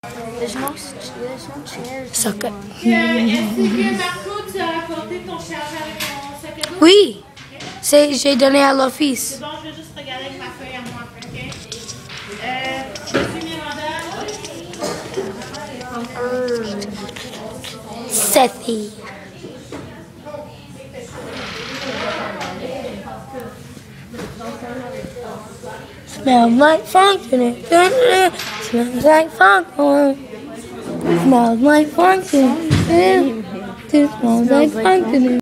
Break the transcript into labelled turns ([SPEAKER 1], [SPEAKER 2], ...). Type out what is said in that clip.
[SPEAKER 1] Suck it.
[SPEAKER 2] Est-ce que Marco, tu as apporté ton chargeur et ton sac à dos?
[SPEAKER 1] Oui, j'ai donné à l'office.
[SPEAKER 2] C'est bon, je vais juste regarder avec ma feuille à moi, ok? Monsieur Miranda.
[SPEAKER 1] Sethy. Smells like funk in it. Smells like funk. Smells like funk in it. Smells like funk in it.